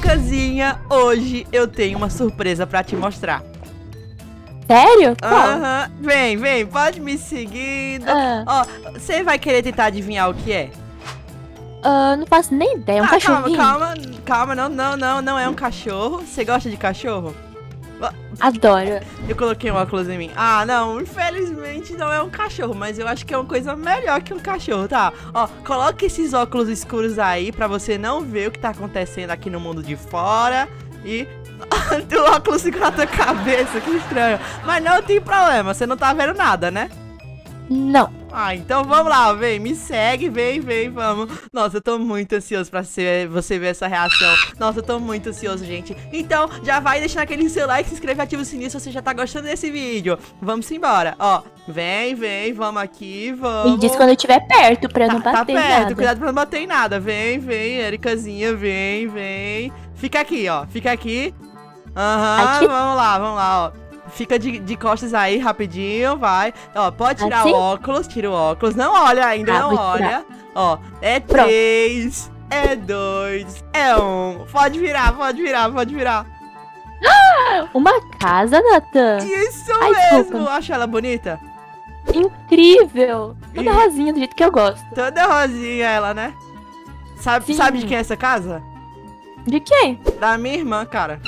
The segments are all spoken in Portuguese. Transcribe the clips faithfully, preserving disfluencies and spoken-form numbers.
Ericazinha, hoje eu tenho uma surpresa pra te mostrar. Sério? Aham, uhum. Vem, vem, pode me seguindo. Ah. Ó, você vai querer tentar adivinhar o que é? Uh, não faço nem ideia, é um ah, cachorrinho? Calma, calma, calma, não, não, não, não é um cachorro. Você gosta de cachorro? Adoro. Eu coloquei um óculos em mim. Ah, não, infelizmente não é um cachorro, mas eu acho que é uma coisa melhor que um cachorro, tá? Ó, coloque esses óculos escuros aí pra você não ver o que tá acontecendo aqui no mundo de fora. E... o óculos fica na tua cabeça, que estranho. Mas não tem problema, você não tá vendo nada, né? Não. Ah, então vamos lá, vem, me segue, vem, vem, vamos. Nossa, eu tô muito ansioso pra ser, você ver essa reação. Nossa, eu tô muito ansioso, gente. Então, já vai deixando aquele seu like, se inscreve, ativa o sininho se você já tá gostando desse vídeo. Vamos embora, ó, vem, vem, vamos aqui, vamos. Me diz quando eu estiver perto pra tá, não bater tá perto, nada. Cuidado pra não bater em nada. Vem, vem, Ericazinha, vem, vem. Fica aqui, ó, fica aqui. Aham, uhum, vamos lá, vamos lá, ó. Fica de, de costas aí, rapidinho, vai. Ó, pode tirar assim? o óculos, tira o óculos. Não olha ainda, ah, não olha. Ó, é Pronto. três, é dois, é um. Pode virar, pode virar, pode virar. Uma casa, Nathan? Isso Ai, mesmo. desculpa. Acha ela bonita? Incrível. Toda E... rosinha, do jeito que eu gosto. Toda rosinha ela, né? Sabe, sabe de quem é essa casa? De quem? Da minha irmã, cara.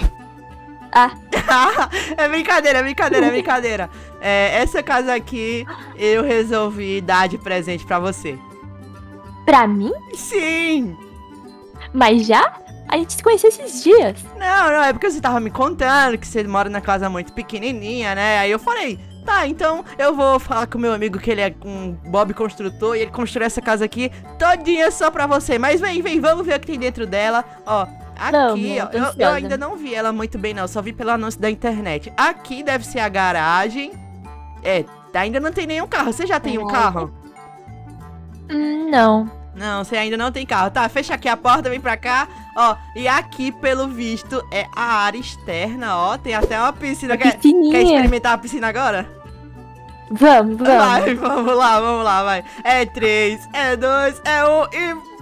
Ah. É brincadeira, é brincadeira, é brincadeira. É, essa casa aqui eu resolvi dar de presente pra você. Pra mim? Sim! Mas já? A gente se conheceu esses dias. Não, não, é porque você tava me contando que você mora na casa muito pequenininha, né? Aí eu falei, tá, então eu vou falar com meu amigo que ele é um Bob construtor e ele construiu essa casa aqui todinha só pra você. Mas vem, vem, vamos ver o que tem dentro dela, ó. Aqui, não, ó, eu, eu ainda não vi ela muito bem não, só vi pelo anúncio da internet. Aqui deve ser a garagem. É, ainda não tem nenhum carro. Você já tem um carro? Hum, não. Não, você ainda não tem carro. Tá, fecha aqui a porta, vem pra cá. Ó, e aqui, pelo visto, é a área externa, ó. Tem até uma piscina. Quer, quer experimentar a piscina agora? Vamos, vamos. Vai, vamos lá, vamos lá, vai. É três, é dois, é um e...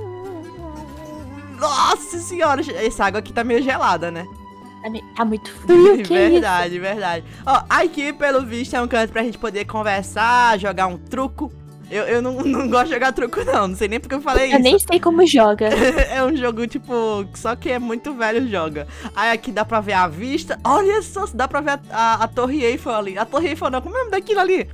Nossa senhora, essa água aqui tá meio gelada, né? Tá muito frio, que Verdade, isso? verdade. Ó, aqui, pelo visto, é um canto pra gente poder conversar, jogar um truco. Eu, eu não, não gosto de jogar truco, não. Não sei nem porque eu falei eu isso. Eu nem sei como joga. É um jogo, tipo, só que é muito velho joga. Aí aqui dá pra ver a vista. Olha só, dá pra ver a, a, a Torre Eiffel ali. A Torre Eiffel não, como é o nome daquilo ali?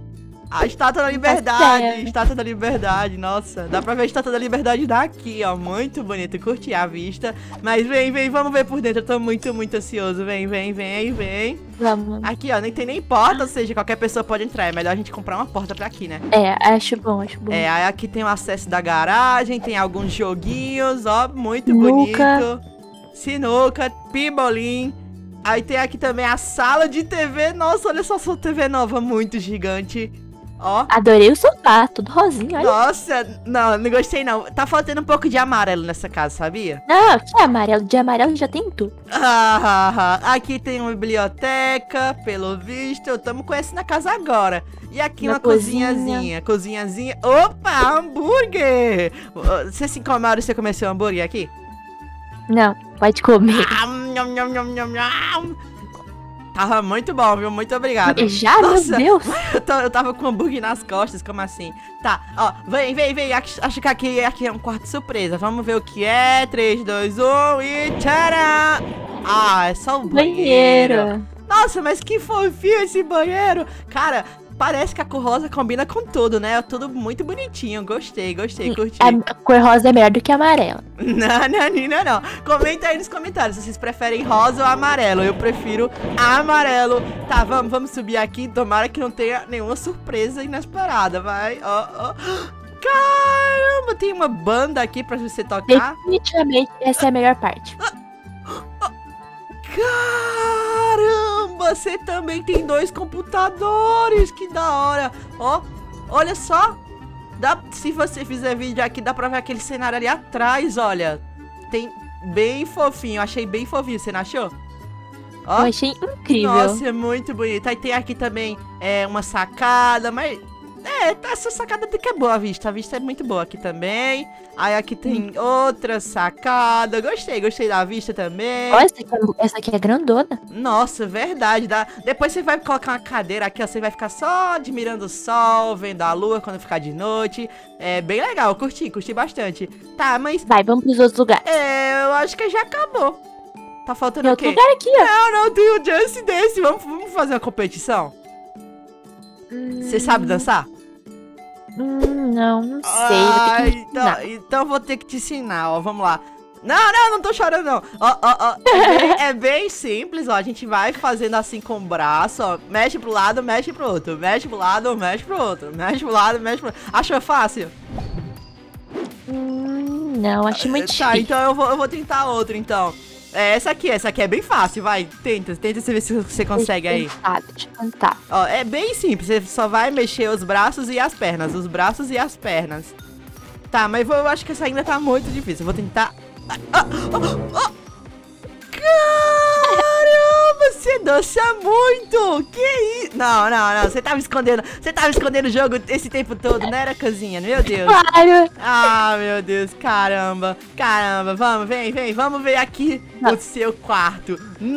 A Estátua da Liberdade, Estátua da Liberdade, nossa, dá pra ver a Estátua da Liberdade daqui, ó, muito bonito, curti a vista, mas vem, vem, vamos ver por dentro, eu tô muito, muito ansioso, vem, vem, vem, vem. Vamos. Aqui, ó, nem tem nem porta, ou seja, qualquer pessoa pode entrar, é melhor a gente comprar uma porta pra aqui, né? É, acho bom, acho bom. É, aí aqui tem o acesso da garagem, tem alguns joguinhos, ó, muito Sinuca. bonito. Sinuca, pimbolim. Aí tem aqui também a sala de T V, nossa, olha só essa T V nova, muito gigante. Ó. Adorei o sofá, tudo rosinho, olha. Nossa, não, não gostei não. Tá faltando um pouco de amarelo nessa casa, sabia? Não, que é amarelo? De amarelo já tem tudo. Ah, ah, ah. Aqui tem uma biblioteca, pelo visto. Eu tamo conhecendo a casa agora. E aqui Na uma cozinha. cozinhazinha. Cozinhazinha. Opa, hambúrguer! Você se incomoda se você comer seu hambúrguer aqui? Não, pode comer. Ah, nham, nham, nham, nham, nham. Tava muito bom, viu? Muito obrigado. Já, Nossa, meu Deus. Eu, tô, eu tava com hambúrguer nas costas, como assim? Tá, ó, vem, vem, vem. Acho que aqui, aqui é um quarto surpresa. Vamos ver o que é. três, dois, um e tcharam! Ah, é só o banheiro. Banheiro. Nossa, mas que fofinho esse banheiro. Cara, parece que a cor rosa combina com tudo, né? É tudo muito bonitinho. Gostei, gostei, curti. A cor rosa é melhor do que a amarela. Não, não, não, não. Comenta aí nos comentários se vocês preferem rosa ou amarelo. Eu prefiro amarelo. Tá, vamos, vamos subir aqui. Tomara que não tenha nenhuma surpresa inesperada. Vai, ó, ó. Caramba, tem uma banda aqui pra você tocar. Definitivamente essa é a melhor parte. Caramba, você também tem dois computadores. Que da hora. Ó, olha só. Dá, se você fizer vídeo aqui, dá pra ver aquele cenário ali atrás, olha. Tem bem fofinho, achei bem fofinho, você não achou? Ó. Eu achei incrível. Nossa, é muito bonito. Aí tem aqui também é, uma sacada, mas É, essa sacada até que é boa a vista. A vista é muito boa aqui também. Aí aqui tem outra sacada. Gostei, gostei da vista também. Ó, essa aqui, é, essa aqui é grandona. Nossa, verdade. Dá... Depois você vai colocar uma cadeira aqui, ó. Você vai ficar só admirando o sol, vendo a lua quando ficar de noite. É bem legal, eu curti, curti bastante. Tá, mas... Vai, vamos pros outros lugares. É, eu acho que já acabou. Tá faltando Tem o quê? outro lugar aqui, ó. Não, não, tem o Just desse. Vamos, vamos fazer uma competição? Você Hum, sabe dançar? Hum, não, não sei. Ah, Vou ter que então, ensinar. então vou ter que te ensinar, ó. Vamos lá. Não, não, não tô chorando, não. Ó, ó, ó. É bem, é bem simples, ó. A gente vai fazendo assim com o braço, ó. Mexe pro lado, mexe pro outro. Mexe pro lado, mexe pro outro. Mexe pro lado, mexe pro outro. Achou fácil? Hum, não, acho muito Tá, difícil. então eu vou, eu vou tentar outro, então. É essa aqui, essa aqui é bem fácil, vai. Tenta, tenta ver se você consegue aí. Deixa eu tentar, deixa eu tentar. Ó, é bem simples, você só vai mexer os braços e as pernas, os braços e as pernas. Tá, mas eu acho que essa ainda tá muito difícil, eu vou tentar... Ah, ah, ah, ah. Caramba, você dança muito! Que isso? Não, não, não, você tava escondendo, você tava escondendo o jogo esse tempo todo, não era, cozinha? Meu Deus. Claro! Ah, meu Deus, caramba, caramba, vamos, vem, vem, vamos ver aqui Não. o seu quarto.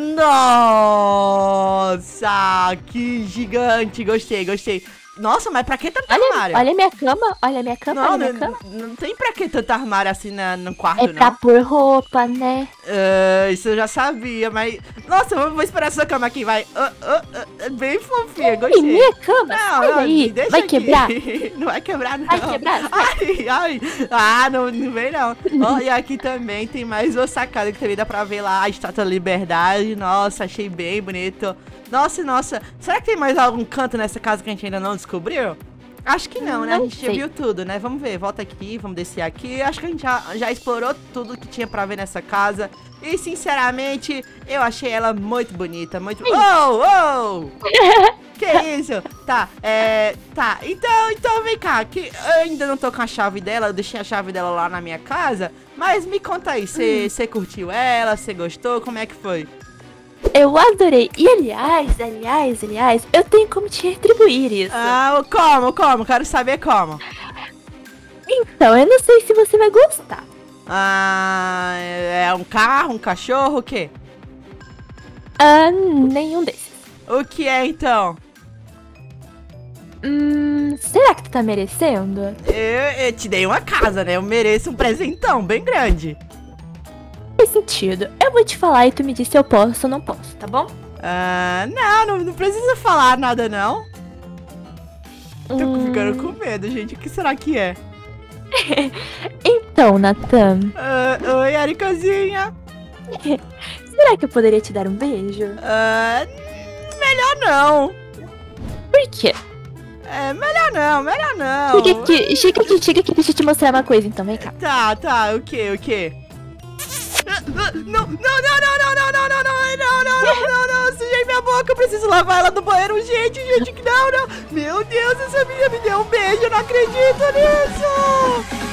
Nossa, que gigante, gostei, gostei. Nossa, mas pra que tanto Olha, armário? olha minha cama, olha minha cama, não, olha minha não, cama. não tem pra que tanto armário assim na, no quarto, É pra não. pôr roupa, né? Ah, isso eu já sabia, mas... Nossa, vou, vou esperar essa cama aqui, vai. Ah, ah, ah, bem fofinha, Ei, gostei. minha cama, Não, sai não, daí. deixa Vai aqui. quebrar? Não vai quebrar, não. Vai quebrar? Ai, ai. Ah, não, não vem, não. Ó, e aqui também tem mais uma sacada que também dá pra ver lá a Estátua da Liberdade. Nossa, achei bem bonito. Nossa, nossa. Será que tem mais algum canto nessa casa que a gente ainda não descobriu? Acho que não, né? A Não gente já sei. viu tudo, né? Vamos ver, volta aqui, vamos descer aqui. Acho que a gente já, já explorou tudo que tinha pra ver nessa casa. E, sinceramente, eu achei ela muito bonita, muito... Oh, oh! Que isso? Tá, é... Tá, então, então vem cá, que eu ainda não tô com a chave dela, eu deixei a chave dela lá na minha casa. Mas me conta aí, você Hum. curtiu ela, você gostou, como é que foi? Eu adorei. E aliás, aliás, aliás, eu tenho como te retribuir isso. Ah, como, como? Quero saber como. Então, eu não sei se você vai gostar. Ah, é um carro, um cachorro, o quê? Ah, nenhum desses. O que é, então? Hum, será que tu tá merecendo? Eu, eu te dei uma casa, né? Eu mereço um presentão bem grande. Faz sentido. Eu vou te falar e tu me diz se eu posso ou não posso, tá bom? Ah, não, não, não precisa falar nada, não. Tô Hum, ficando com medo, gente. O que será que é? Então, Natan, Ah, oi, Ericazinha. será que eu poderia te dar um beijo? Ah, melhor não. Por quê? É, melhor não, melhor não. Chega aqui, chega aqui, chega aqui, deixa eu te mostrar uma coisa então, vem cá. Tá, tá, o que, o que? Não, não, não, não, não, não, não, não, não, não, não, não, não, não, sujei minha boca, eu preciso lavar ela no banheiro, gente, gente, não, não. Meu Deus, essa menina me deu um beijo, eu não acredito nisso.